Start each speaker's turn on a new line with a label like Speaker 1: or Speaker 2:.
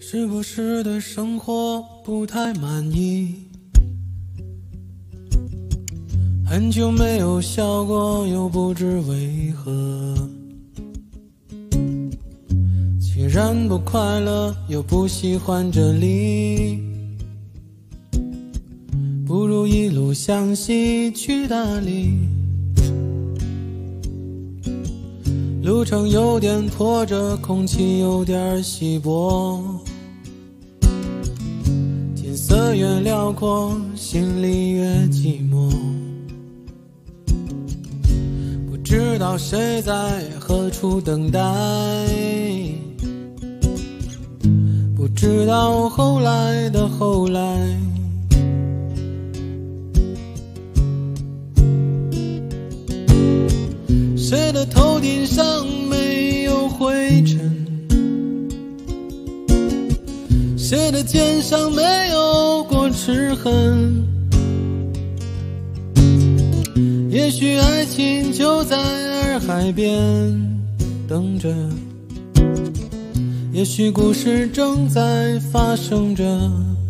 Speaker 1: 是不是对生活不太满意？很久没有笑过，又不知为何。既然不快乐，又不喜欢这里，不如一路向西去大理。路程有点拖着，空气有点稀薄，天色越辽阔，心里越寂寞。不知道谁在何处等待，不知道后来的后来。谁的头顶上没有灰尘？谁的肩上没有过齿痕？也许爱情就在洱海边等着，也许故事正在发生着。